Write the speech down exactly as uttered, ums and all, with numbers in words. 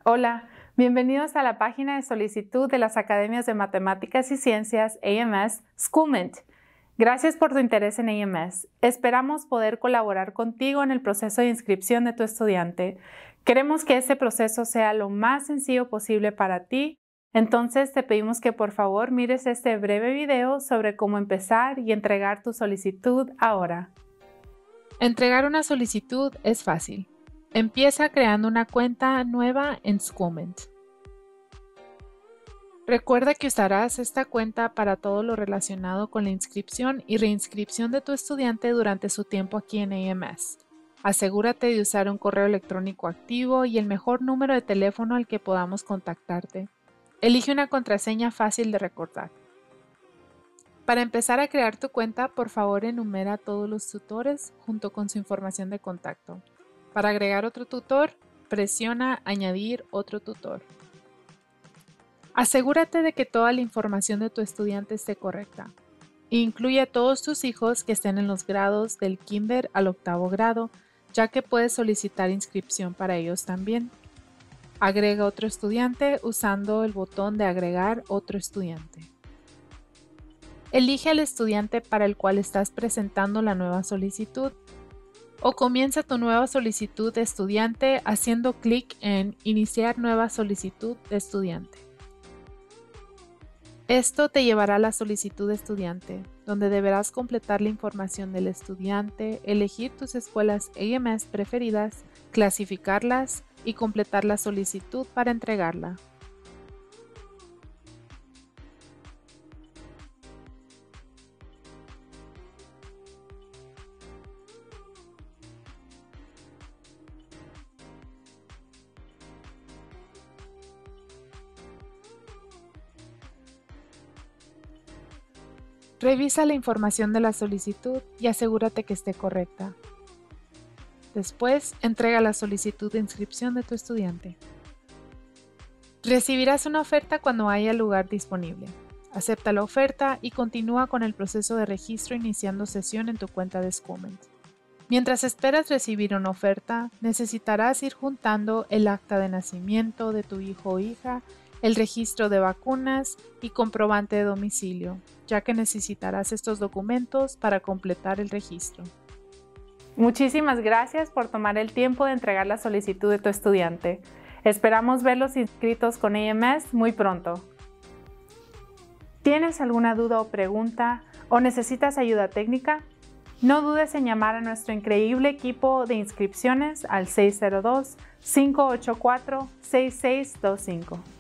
Hola, bienvenidos a la página de solicitud de las Academias de Matemáticas y Ciencias A M S Schoolment. Gracias por tu interés en A M S. Esperamos poder colaborar contigo en el proceso de inscripción de tu estudiante. Queremos que este proceso sea lo más sencillo posible para ti, entonces te pedimos que por favor mires este breve video sobre cómo empezar y entregar tu solicitud ahora. Entregar una solicitud es fácil. Empieza creando una cuenta nueva en Schoolment. Recuerda que usarás esta cuenta para todo lo relacionado con la inscripción y reinscripción de tu estudiante durante su tiempo aquí en A M S. Asegúrate de usar un correo electrónico activo y el mejor número de teléfono al que podamos contactarte. Elige una contraseña fácil de recordar. Para empezar a crear tu cuenta, por favor enumera todos los tutores junto con su información de contacto. Para agregar otro tutor, presiona Añadir otro tutor. Asegúrate de que toda la información de tu estudiante esté correcta. Incluye a todos tus hijos que estén en los grados del kinder al octavo grado, ya que puedes solicitar inscripción para ellos también. Agrega otro estudiante usando el botón de Agregar otro estudiante. Elige al estudiante para el cual estás presentando la nueva solicitud. O comienza tu nueva solicitud de estudiante haciendo clic en Iniciar nueva solicitud de estudiante. Esto te llevará a la solicitud de estudiante, donde deberás completar la información del estudiante, elegir tus escuelas A M S preferidas, clasificarlas y completar la solicitud para entregarla. Revisa la información de la solicitud y asegúrate que esté correcta. Después, entrega la solicitud de inscripción de tu estudiante. Recibirás una oferta cuando haya lugar disponible. Acepta la oferta y continúa con el proceso de registro iniciando sesión en tu cuenta de Schoolment. Mientras esperas recibir una oferta, necesitarás ir juntando el acta de nacimiento de tu hijo o hija, el registro de vacunas y comprobante de domicilio, ya que necesitarás estos documentos para completar el registro. Muchísimas gracias por tomar el tiempo de entregar la solicitud de tu estudiante. Esperamos verlos inscritos con A M S muy pronto. ¿Tienes alguna duda o pregunta o necesitas ayuda técnica? No dudes en llamar a nuestro increíble equipo de inscripciones al seis cero dos, cinco ocho cuatro, seis seis dos cinco.